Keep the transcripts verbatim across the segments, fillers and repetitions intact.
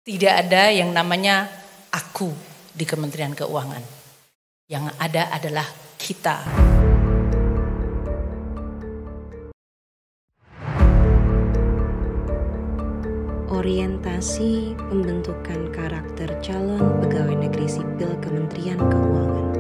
Tidak ada yang namanya aku di Kementerian Keuangan. Yang ada adalah kita. Orientasi pembentukan karakter calon pegawai negeri sipil Kementerian Keuangan.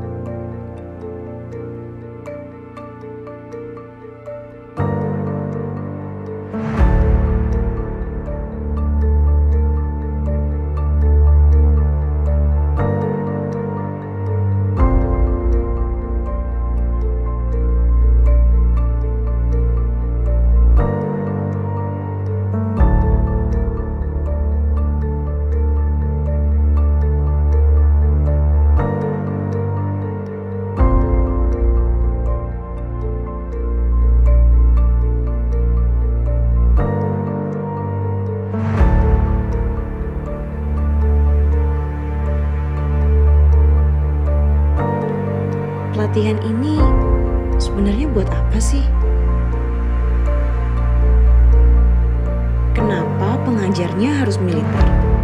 Pelatihan ini sebenarnya buat apa sih? Kenapa pengajarnya harus militer?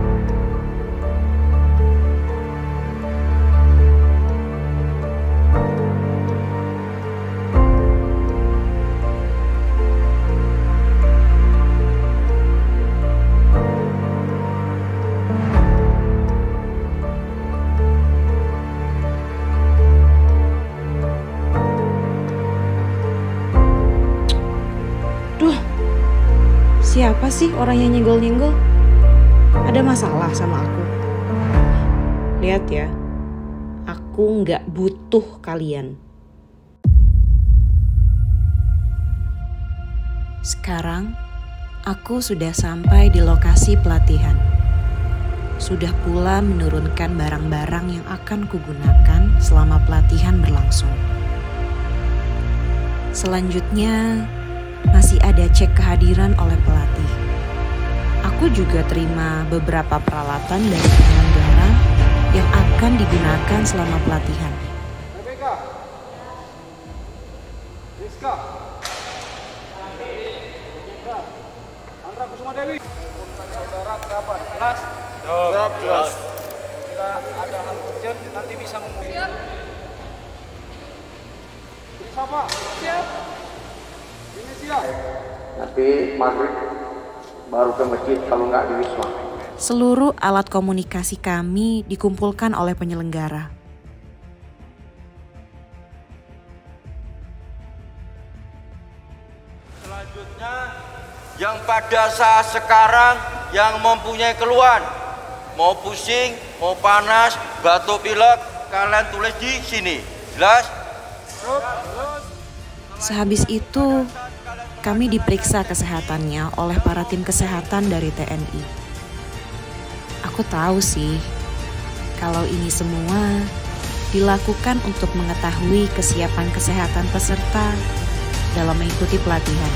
Siapa sih orang yang nyenggol-nyenggol? Ada masalah sama aku? Lihat ya, aku nggak butuh kalian. Sekarang, aku sudah sampai di lokasi pelatihan. Sudah pula menurunkan barang-barang yang akan kugunakan selama pelatihan berlangsung. Selanjutnya, masih ada cek kehadiran oleh pelatih. Aku juga terima beberapa peralatan dari penyelenggara yang akan digunakan selama pelatihan. Rebecca, Rizka, Andra Kusuma Dewi, saudara kapan? Kelas? Siap, jelas. Jika ada hal urgent nanti bisa ngomong. Siapa? Siap. Ini siap. Nanti maghrib baru ke masjid kalau nggak di Wisma. Seluruh alat komunikasi kami dikumpulkan oleh penyelenggara. Selanjutnya, yang pada saat sekarang yang mempunyai keluhan, mau pusing, mau panas, batuk pilek, kalian tulis di sini. Jelas? Sehabis itu, kami diperiksa kesehatannya oleh para tim kesehatan dari T N I. Aku tahu sih, kalau ini semua dilakukan untuk mengetahui kesiapan kesehatan peserta dalam mengikuti pelatihan.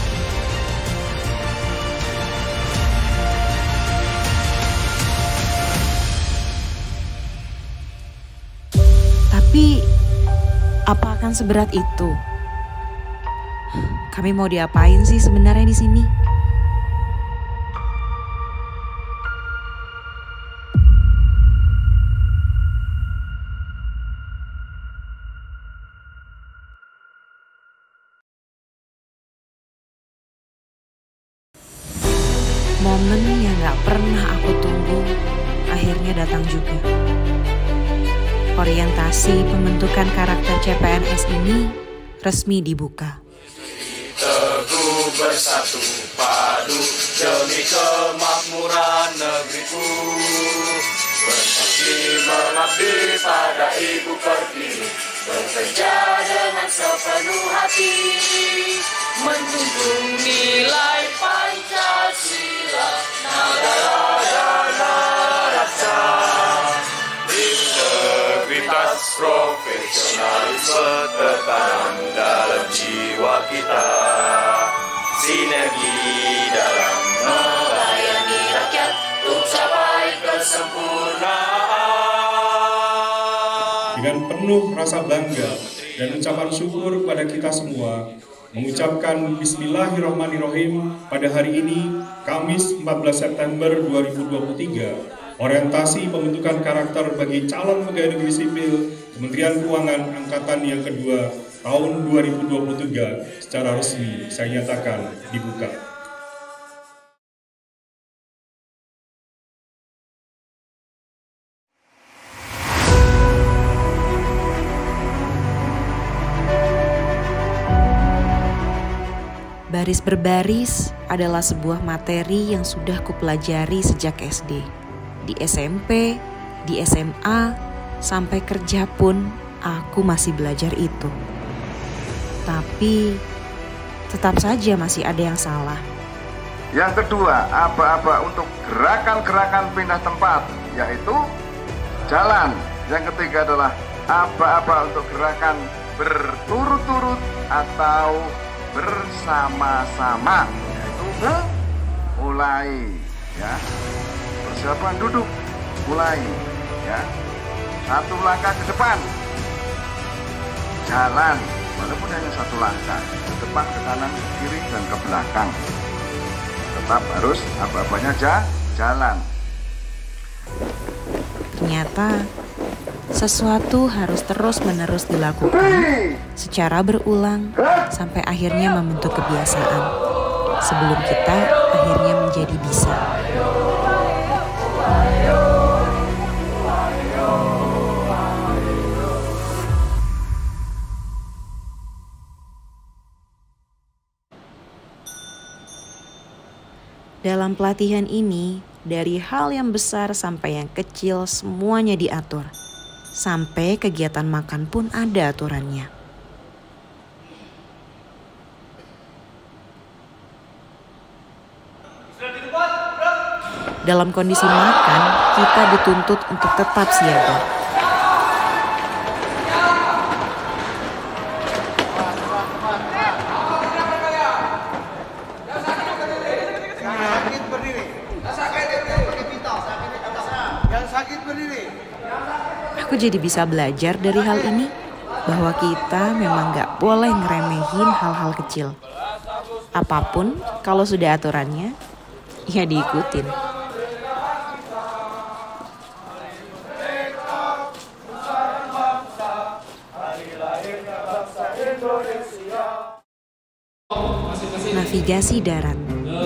Tapi, apa akan seberat itu? Kami mau diapain sih sebenarnya di sini? Momen yang gak pernah aku tunggu akhirnya datang juga. Orientasi pembentukan karakter C P N S ini resmi dibuka. Teguh bersatu padu demi kemakmuran negeriku, bersaksi mengabdi pada ibu pertiwi, bekerja dengan sepenuh hati, menjunjung nilai Pancasila, nagara dan rasa, integritas profesionalisme tertanam dalam jiwa kita, sinergi dalam melayani rakyat untuk capai kesempurnaan. Dengan penuh rasa bangga dan ucapan syukur kepada kita semua, mengucapkan Bismillahirrahmanirrahim pada hari ini, Kamis empat belas September dua ribu dua puluh tiga, orientasi pembentukan karakter bagi calon pegawai negeri sipil Kementerian Keuangan Angkatan yang kedua tahun dua ribu dua puluh tiga secara resmi saya nyatakan dibuka. Baris berbaris adalah sebuah materi yang sudah kupelajari sejak S D. Di S M P, di S M A, sampai kerja pun aku masih belajar itu. Tapi tetap saja masih ada yang salah. Yang kedua, aba-aba untuk gerakan-gerakan pindah tempat, yaitu jalan. Yang ketiga adalah aba-aba untuk gerakan berturut-turut atau bersama-sama, yaitu mulai, ya, persiapan duduk, mulai, ya, satu langkah ke depan, jalan, walaupun hanya satu langkah, ke depan, ke kanan, ke kiri, dan ke belakang, tetap harus apa-apanya aja jalan. Ternyata sesuatu harus terus-menerus dilakukan secara berulang sampai akhirnya membentuk kebiasaan sebelum kita akhirnya menjadi bisa. Dalam pelatihan ini, dari hal yang besar sampai yang kecil semuanya diatur. Sampai kegiatan makan pun ada aturannya. Dalam kondisi makan, kita dituntut untuk tetap siaga. Aku jadi bisa belajar dari hal ini bahwa kita memang gak boleh ngeremehin hal-hal kecil. Apapun kalau sudah aturannya, ya diikutin. Navigasi darat.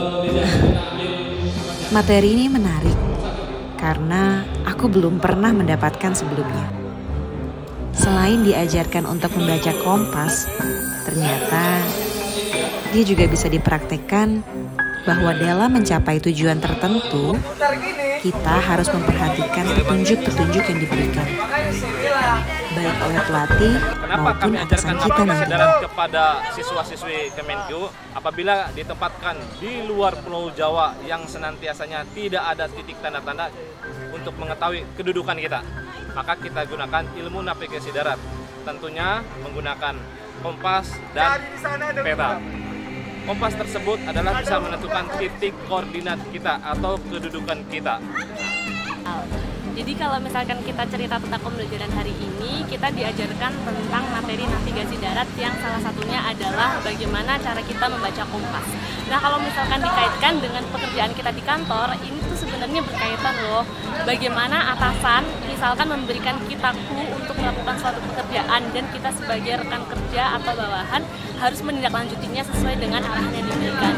Materi ini menarik karena aku belum pernah mendapatkan sebelumnya. Selain diajarkan untuk membaca kompas, ternyata dia juga bisa dipraktekkan bahwa dalam mencapai tujuan tertentu, kita harus memperhatikan petunjuk-petunjuk yang diberikan, baik oleh pelatih maupun atasan kita nanti. Kepada siswa-siswi Kemenkeu, apabila ditempatkan di luar Pulau Jawa yang senantiasanya tidak ada titik tanda-tanda untuk mengetahui kedudukan kita, maka kita gunakan ilmu navigasi darat, tentunya menggunakan kompas dan peta. Kompas tersebut adalah bisa menentukan titik koordinat kita atau kedudukan kita. Jadi kalau misalkan kita cerita tentang pembelajaran hari ini, kita diajarkan tentang materi navigasi darat yang salah satunya adalah bagaimana cara kita membaca kompas. Nah kalau misalkan dikaitkan dengan pekerjaan kita di kantor, ini tuh sebenarnya berkaitan loh. Bagaimana atasan misalkan memberikan kita clue untuk melakukan suatu pekerjaan dan kita sebagai rekan kerja atau bawahan harus menindaklanjutinya sesuai dengan arahan yang diberikan.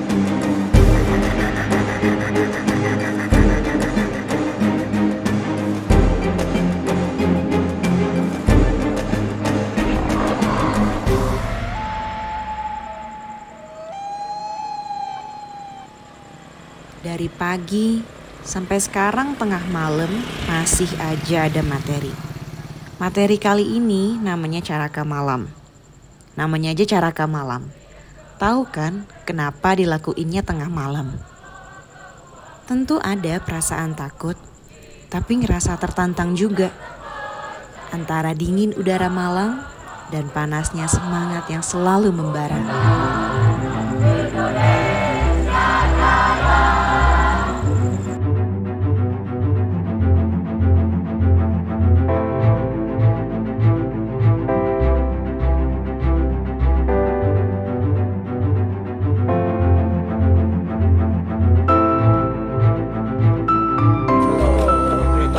Dari pagi sampai sekarang tengah malam masih aja ada materi. Materi kali ini namanya Caraka Malam. Namanya aja Caraka Malam. Tahu kan kenapa dilakuinnya tengah malam? Tentu ada perasaan takut, tapi ngerasa tertantang juga. Antara dingin udara malam dan panasnya semangat yang selalu membara.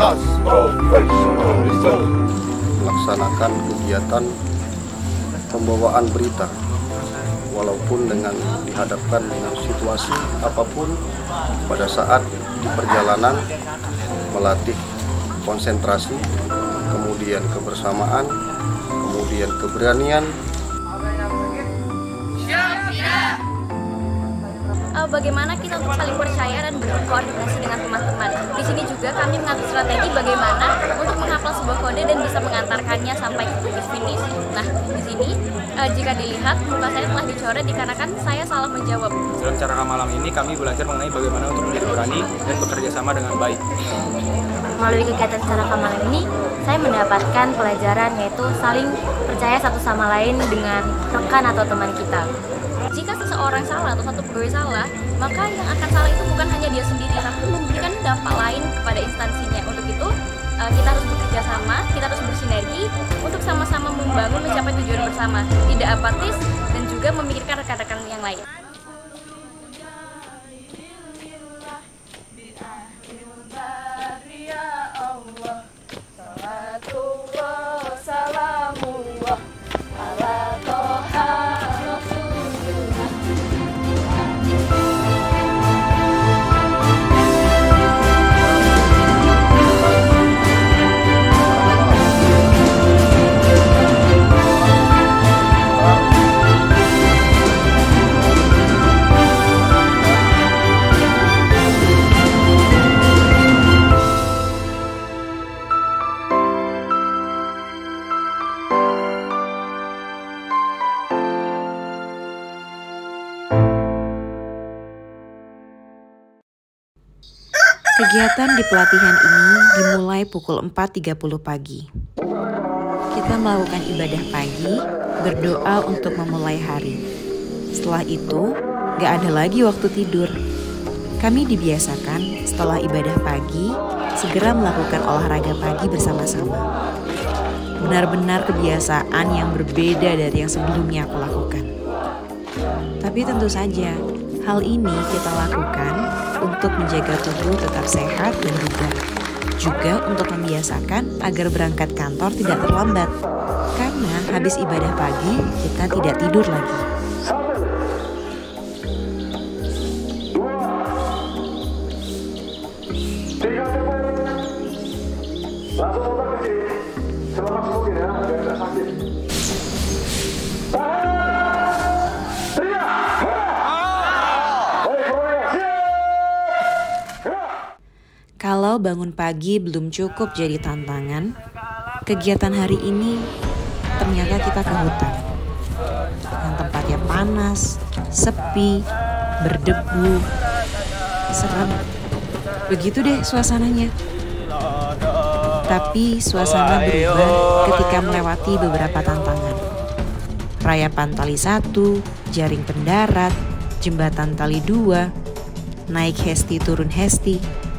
Komunitas Profesionalisme melaksanakan kegiatan pembawaan berita walaupun dengan dihadapkan dengan situasi apapun pada saat di perjalanan, melatih konsentrasi, kemudian kebersamaan, kemudian keberanian. Bagaimana kita untuk saling percaya dan berkoordinasi dengan teman-teman. Di sini juga kami mengatur strategi bagaimana untuk menghafal sebuah kode dan bisa mengantarkannya sampai ke titik finish. Nah, di sini uh, jika dilihat muka saya telah dicoret dikarenakan saya salah menjawab. Dalam cara malam ini kami belajar mengenai bagaimana untuk menjadi berani dan bekerja sama dengan baik. Melalui kegiatan secara malam ini, saya mendapatkan pelajaran yaitu saling percaya satu sama lain dengan rekan atau teman kita. Jika seseorang salah atau satu pegawai salah, maka yang akan salah itu bukan hanya dia sendiri, tapi memberikan dampak lain kepada instansinya. Untuk itu, kita harus bekerja sama, kita harus bersinergi untuk sama-sama membangun mencapai tujuan bersama, tidak apatis dan juga memikirkan rekan-rekan yang lain. Kegiatan di pelatihan ini dimulai pukul empat tiga puluh pagi. Kita melakukan ibadah pagi, berdoa untuk memulai hari. Setelah itu, gak ada lagi waktu tidur. Kami dibiasakan setelah ibadah pagi, segera melakukan olahraga pagi bersama-sama. Benar-benar kebiasaan yang berbeda dari yang sebelumnya aku lakukan. Tapi tentu saja, hal ini kita lakukan untuk menjaga tubuh tetap sehat dan bugar. Juga untuk membiasakan agar berangkat kantor tidak terlambat. Karena habis ibadah pagi, kita tidak tidur lagi. Kalau bangun pagi belum cukup jadi tantangan, kegiatan hari ini ternyata kita ke hutan. Yang tempatnya panas, sepi, berdebu, serem. Begitu deh suasananya. Tapi suasana berubah ketika melewati beberapa tantangan. Rayapan tali satu, jaring pendarat, jembatan tali dua, naik hesti turun hesti.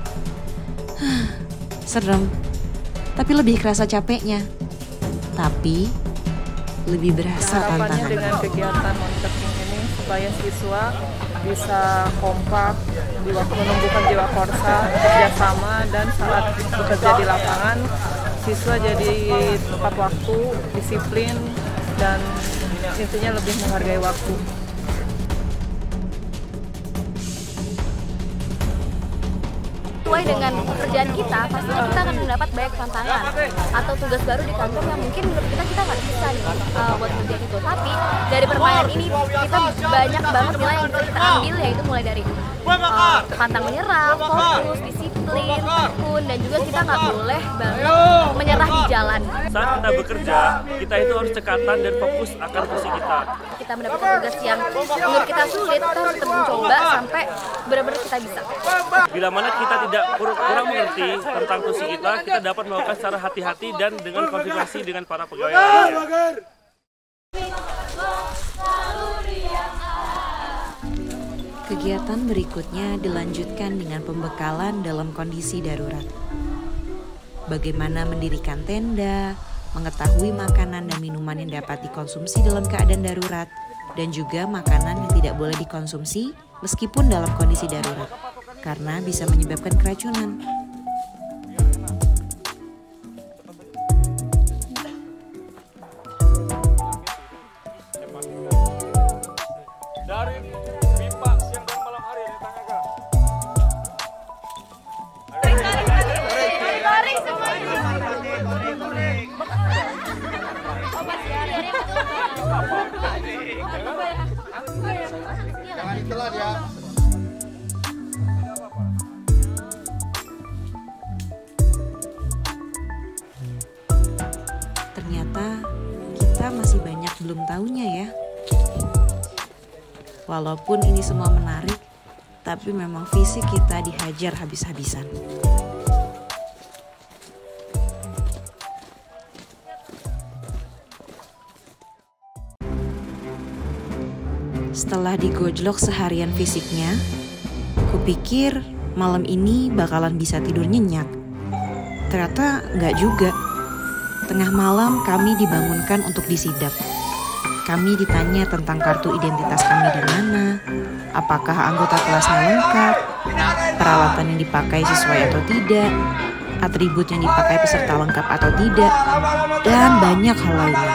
Serem, tapi lebih kerasa capeknya. Tapi lebih berasa tantangannya. Dengan kegiatan monitoring ini supaya siswa bisa kompak di waktu menumbuhkan jiwa korsa, kerjasama, dan saat bekerja di lapangan siswa jadi tepat waktu, disiplin, dan intinya lebih menghargai waktu. Sesuai dengan pekerjaan kita, pastinya kita akan mendapat banyak tantangan atau tugas baru di kantor yang mungkin menurut kita kita nggak bisa nih uh, buat kerjaan itu. Tapi dari permainan ini kita banyak banget nilai yang bisa kita ambil, yaitu mulai dari uh, pantang menyerah, fokus, disiplin, tekun, dan juga kita nggak boleh banget menyerah di jalan. Saat kita bekerja, kita itu harus cekatan dan fokus akan posisi kita. Kita mendapatkan tugas yang menurut kita sulit, kita harus tetap mencoba sampai benar-benar kita bisa. Bila mana kita tidak kurang mengerti tentang tusi kita, kita dapat melakukan secara hati-hati dan dengan konfirmasi dengan para pegawai lainnya. Kegiatan berikutnya dilanjutkan dengan pembekalan dalam kondisi darurat. Bagaimana mendirikan tenda, mengetahui makanan dan minuman yang dapat dikonsumsi dalam keadaan darurat, dan juga makanan yang tidak boleh dikonsumsi meskipun dalam kondisi darurat, karena bisa menyebabkan keracunan. Jangan ditelan ya. Ternyata kita masih banyak belum tahunya ya. Walaupun ini semua menarik, tapi memang fisik kita dihajar habis-habisan. Setelah digojlok seharian fisiknya, kupikir malam ini bakalan bisa tidur nyenyak. Ternyata nggak juga. Tengah malam kami dibangunkan untuk disidap. Kami ditanya tentang kartu identitas kami di mana, apakah anggota kelasnya lengkap, peralatan yang dipakai sesuai atau tidak, atribut yang dipakai peserta lengkap atau tidak, dan banyak hal lainnya.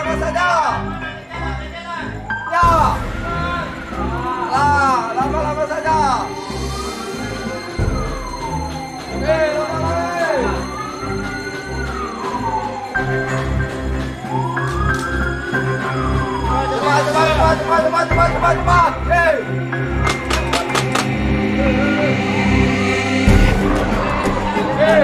Lama-lama saja. Hei, lama-lama. Cepat, cepat, cepat, cepat, cepat, cepat, cepat. Hei. Hei.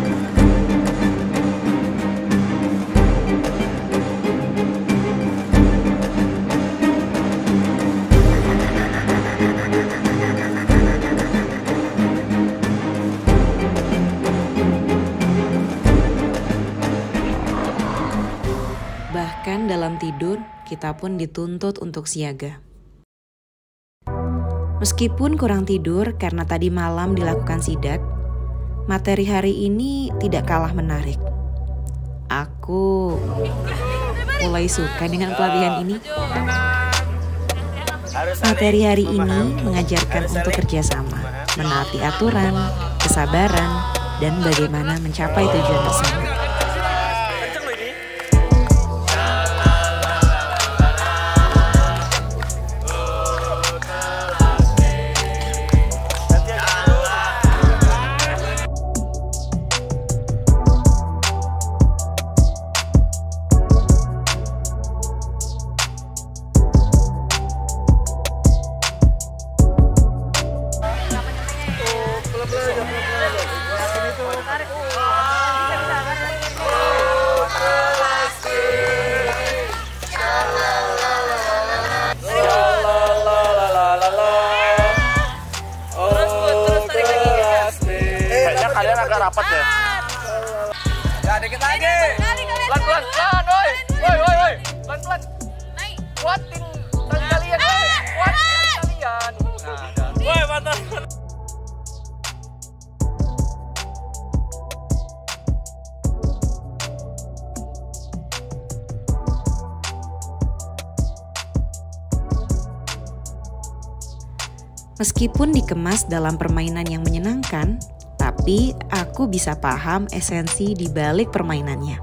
Bahkan dalam tidur, kita pun dituntut untuk siaga. Meskipun kurang tidur karena tadi malam dilakukan sidak, materi hari ini tidak kalah menarik. Aku mulai suka dengan pelatihan ini. Materi hari ini mengajarkan untuk kerjasama, menaati aturan, kesabaran, dan bagaimana mencapai tujuan bersama. Kalian agak rapat ya. Ya dikit lagi. Pelan pelan pelan, woi, woi woi woi, pelan pelan. Naik. Kuatin tali kalian, woi. Kuatin tali kalian. Nah, woi mantap. Meskipun dikemas dalam permainan yang menyenangkan, tapi aku bisa paham esensi di balik permainannya.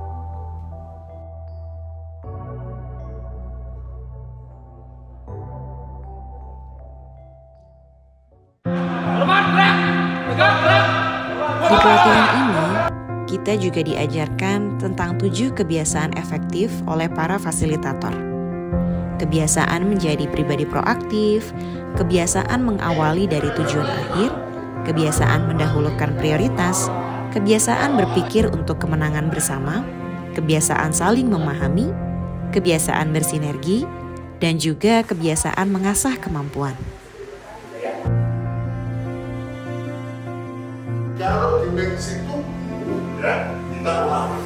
Di pelatihan ini, kita juga diajarkan tentang tujuh kebiasaan efektif oleh para fasilitator. Kebiasaan menjadi pribadi proaktif, kebiasaan mengawali dari tujuan akhir, kebiasaan mendahulukan prioritas, kebiasaan berpikir untuk kemenangan bersama, kebiasaan saling memahami, kebiasaan bersinergi, dan juga kebiasaan mengasah kemampuan. Kalau di Meksiko itu udah kita lama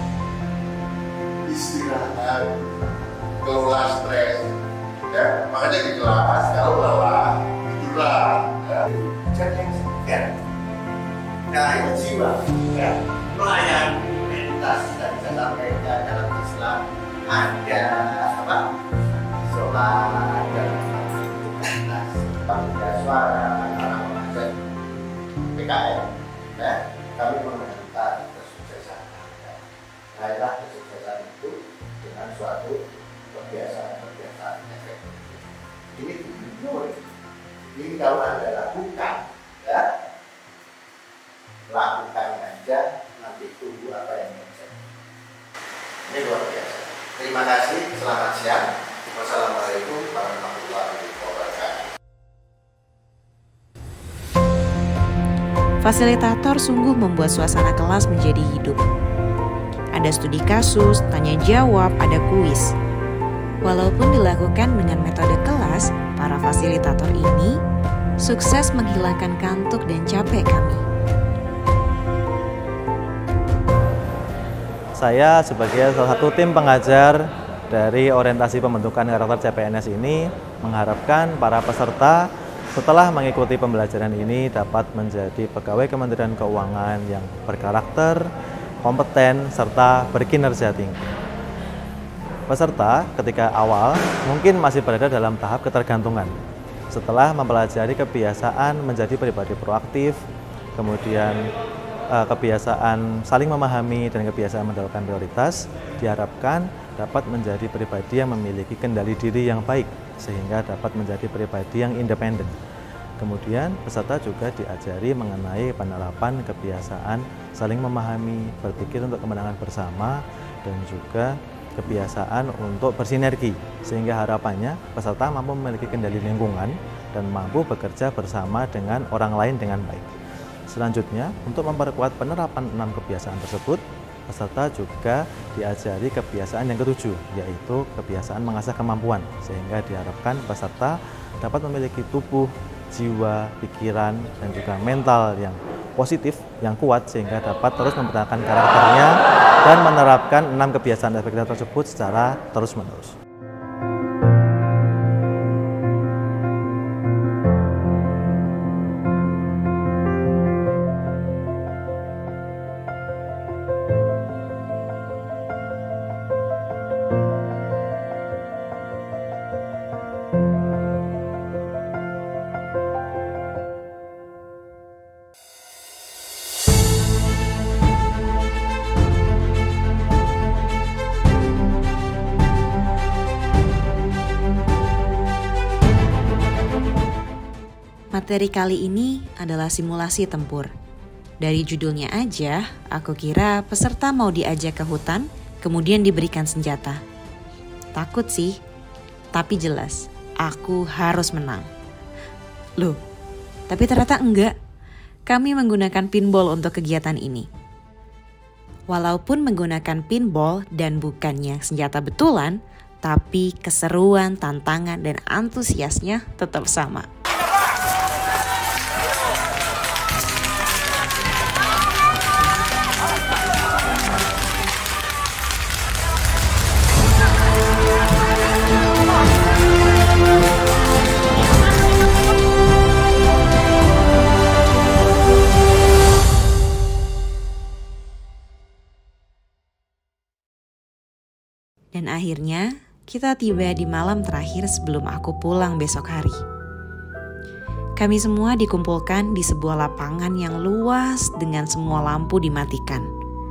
istirahat, kelola stres, ya makanya di kelas kalau lelah tidurlah, ya. Jadi yang segar, nah itu jiwa, ya melayani meditasi dan dalam mereka dalam Islam ada apa? Sholat dan nas, panitia suara, anak pengajar P K M, ya kami mengenalkan kesuksesan. Raihlah kesuksesan itu dengan suatu kebiasaan-kebiasaan efektif. Ini benar. Ini kalau Anda lakukan, ya lakukan aja, nanti ditunggu apa yang terjadi. Ini luar biasa. Terima kasih, selamat siang. Wassalamualaikum warahmatullahi wabarakatuh. Fasilitator sungguh membuat suasana kelas menjadi hidup. Ada studi kasus, tanya jawab, ada kuis. Walaupun dilakukan dengan metode kelas, para fasilitator ini sukses menghilangkan kantuk dan capek kami. Saya sebagai salah satu tim pengajar dari orientasi pembentukan karakter C P N S ini mengharapkan para peserta setelah mengikuti pembelajaran ini dapat menjadi pegawai Kementerian Keuangan yang berkarakter, kompeten, serta berkinerja tinggi. Peserta ketika awal mungkin masih berada dalam tahap ketergantungan. Setelah mempelajari kebiasaan menjadi pribadi proaktif, kemudian eh, kebiasaan saling memahami dan kebiasaan mendapatkan prioritas, diharapkan dapat menjadi pribadi yang memiliki kendali diri yang baik sehingga dapat menjadi pribadi yang independen. Kemudian peserta juga diajari mengenai penerapan kebiasaan saling memahami, berpikir untuk kemenangan bersama, dan juga kebiasaan untuk bersinergi, sehingga harapannya peserta mampu memiliki kendali lingkungan dan mampu bekerja bersama dengan orang lain dengan baik. Selanjutnya, untuk memperkuat penerapan enam kebiasaan tersebut, peserta juga diajari kebiasaan yang ketujuh, yaitu kebiasaan mengasah kemampuan, sehingga diharapkan peserta dapat memiliki tubuh, jiwa, pikiran, dan juga mental yang positif, yang kuat, sehingga dapat terus mempertahankan karakternya dan menerapkan enam kebiasaan efektif tersebut secara terus-menerus. Materi kali ini adalah simulasi tempur. Dari judulnya aja, aku kira peserta mau diajak ke hutan, kemudian diberikan senjata. Takut sih, tapi jelas, aku harus menang. Loh, tapi ternyata enggak. Kami menggunakan pinball untuk kegiatan ini. Walaupun menggunakan pinball dan bukannya senjata betulan, tapi keseruan, tantangan, dan antusiasnya tetap sama. Dan akhirnya kita tiba di malam terakhir sebelum aku pulang besok hari. Kami semua dikumpulkan di sebuah lapangan yang luas dengan semua lampu dimatikan.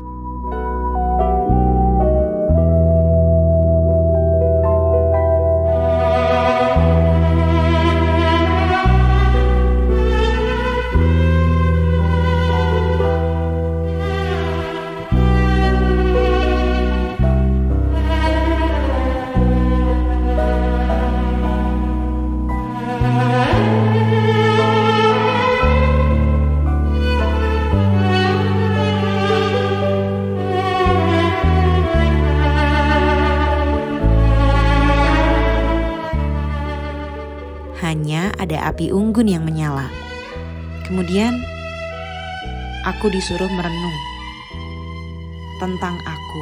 Hanya ada api unggun yang menyala. Kemudian aku disuruh merenung tentang aku.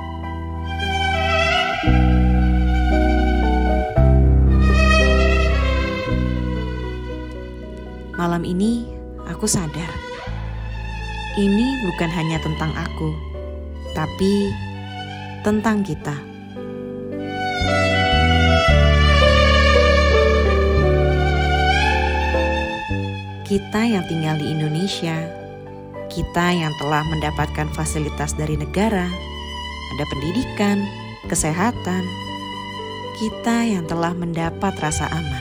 Malam ini aku sadar, ini bukan hanya tentang aku, tapi tentang kita. Kita yang tinggal di Indonesia, kita yang telah mendapatkan fasilitas dari negara, ada pendidikan, kesehatan, kita yang telah mendapat rasa aman.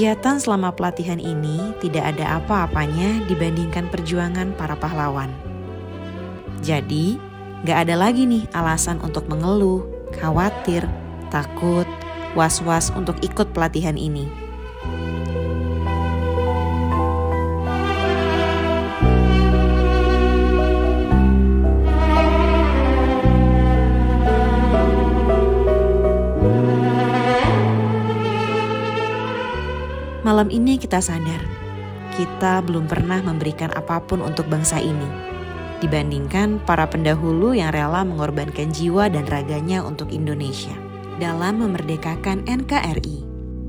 Kegiatan selama pelatihan ini tidak ada apa-apanya dibandingkan perjuangan para pahlawan. Jadi, gak ada lagi nih alasan untuk mengeluh, khawatir, takut, was-was untuk ikut pelatihan ini. Malam ini kita sadar, kita belum pernah memberikan apapun untuk bangsa ini, dibandingkan para pendahulu yang rela mengorbankan jiwa dan raganya untuk Indonesia dalam memerdekakan N K R I.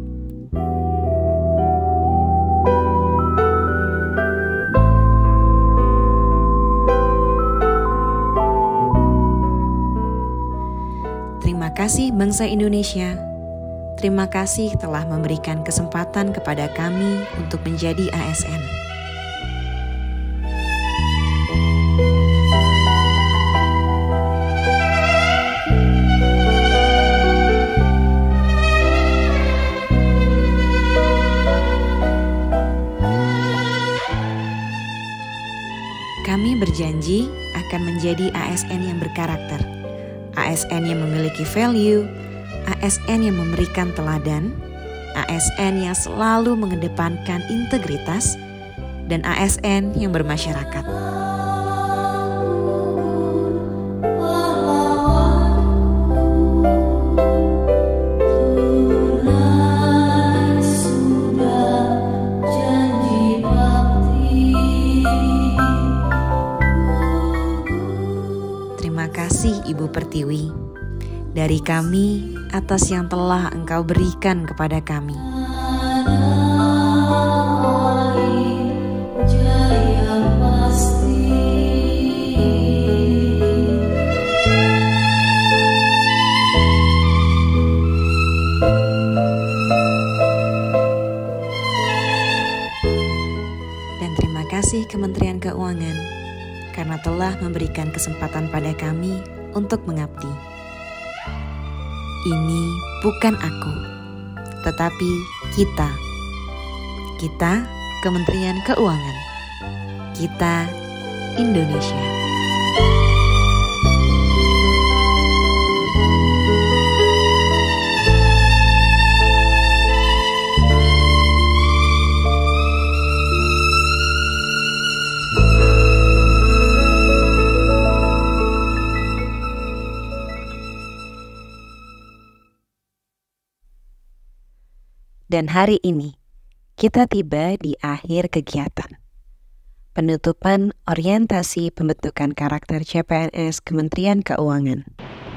Terima kasih bangsa Indonesia. Terima kasih telah memberikan kesempatan kepada kami untuk menjadi A S N. Kami berjanji akan menjadi A S N yang berkarakter, A S N yang memiliki value, A S N yang memberikan teladan, A S N yang selalu mengedepankan integritas, dan A S N yang bermasyarakat. Terima kasih Ibu Pertiwi. Dari kami atas yang telah Engkau berikan kepada kami. Dan terima kasih Kementerian Keuangan karena telah memberikan kesempatan pada kami untuk mengabdi. Ini bukan aku, tetapi kita. Kita Kementerian Keuangan. Kita Indonesia. Dan hari ini, kita tiba di akhir kegiatan. Penutupan orientasi pembentukan karakter C P N S Kementerian Keuangan.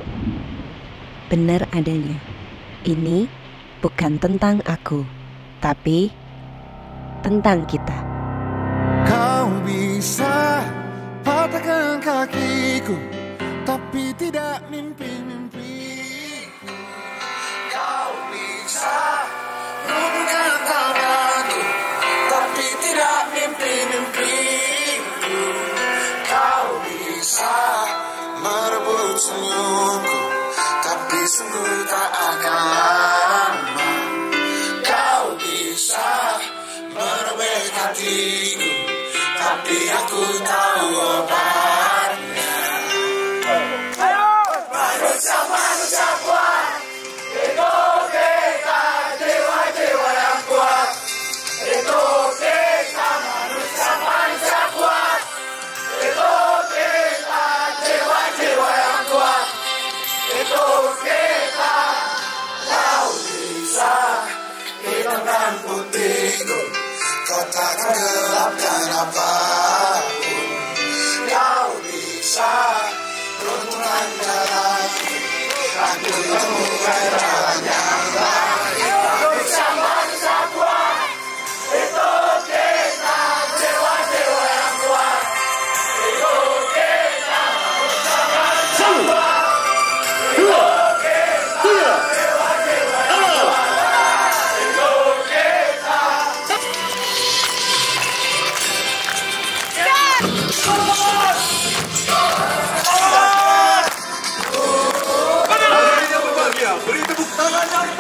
Benar adanya, ini bukan tentang aku, tapi tentang kita. Kau bisa patahkan kakiku, tapi tidak mimpi-mimpiku. Kau bisa bukan tanganku, tapi tidak mimpi-mimpiku. Kau bisa merebut senyumku, tapi sungguh tak akan lama. Kau bisa merobek hatiku, tapi aku tahu obatnya. Manusia-manusia kuat, itu kita jiwa-jiwa yang kuat. Itu kita manusia-manusia kuat. Itu kita jiwa-jiwa yang kuat. Itu kita. Kau bisa hitamkan putihku, kau takkan gelapkan apapun. Kau bisa runtuhkan jalanku, aku temukan jalan yang lain. Manusia-manusia kuat, itu kita jiwa-jiwa yang kuat. Itu kita manusia-manusia kuat. Itu kita jiwa-jiwa yang kuat. Itu kita. Beri tepuk tangan yang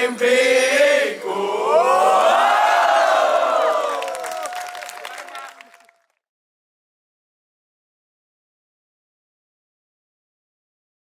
pemimpin.